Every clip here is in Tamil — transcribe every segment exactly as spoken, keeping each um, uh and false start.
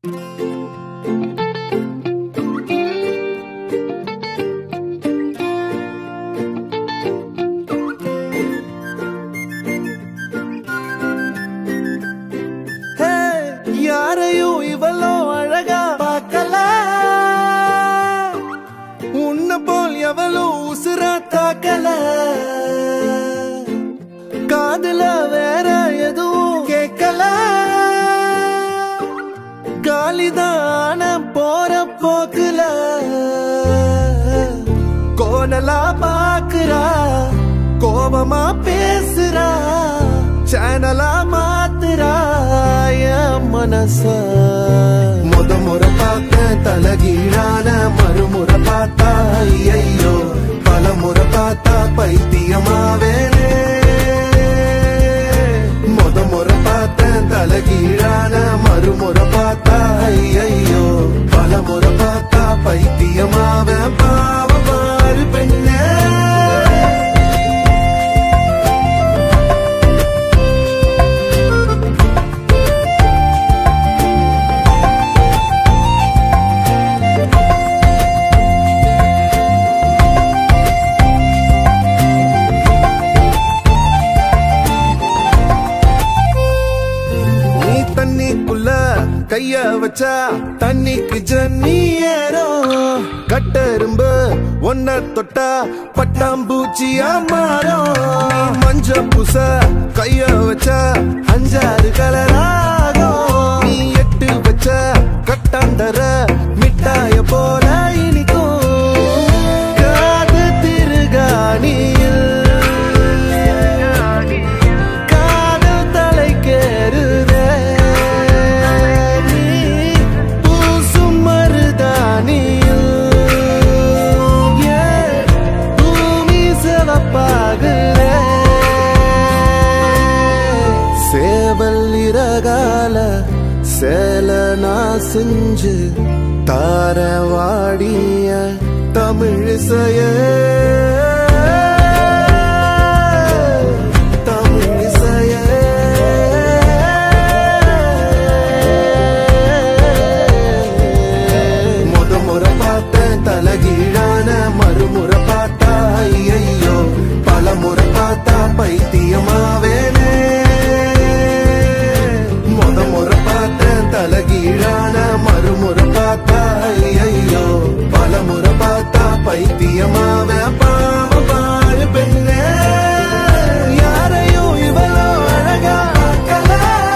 யாரையும் இவளோ அழகா பார்க்கல, உன்ன போல் எவளோ உசுரா தாக்கல, காதுல வேற எதுவும் கேட்கல, காலிதான போற போக்குல கோணலா பாக்குறா, கோபமா பேசுறா, சேனலா மாத்துறா என் மனச. முத முறை பார்த்த தலகீழான மறுமுறை பார்த்தா ஐயோ, பல முறை பார்த்தா பைத்தியமாவேனே. முத முறை பார்த்த தலகீழான மறுமுறை பார்த்தா ஐயோ, பல முறை பார்த்தா பைத்தியமாவே. பாவ பாரு பெண்ணே, கைய வச்சா தண்ணிக்கு ஜன்னி ஏறும், கட்டெரும்பு ஒன்ன தொட்டா பட்டாம்பூச்சியா மாறும். மஞ்ச பூச கைய வச்சா அஞ்சாறு கலராகும், நீ எட்டு வச்ச கட்டாந்தர மிட்டாய போல இனிக்கும். காது திருகாணியில் காதல் தலைக்கேறுதே, சேவல் சேல நான் செஞ்சு தார வாடிய தமிழிசைய, தமிழிசைய. முத முறை பார்த்த தலகீழான மறுமுறை பார்த்தா ஐயோ, பல முறை பார்த்தா பைத்தியமாவேனே. தலகீழான மறுமுறை பார்த்தா ஐயோ, பல முறை பார்த்தா பைத்தியமாவே. பாவ பாரு பெண்ணே, யாரையும் இவளோ அழகா பார்க்கல,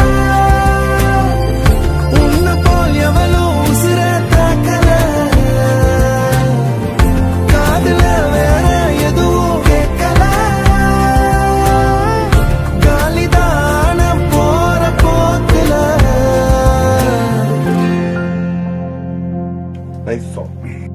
உன்ன போல் எவளோ உசுர தாக்கல, காதுல வேற எதுவும் கேட்கல, காலிதான போற போக்குல. I thought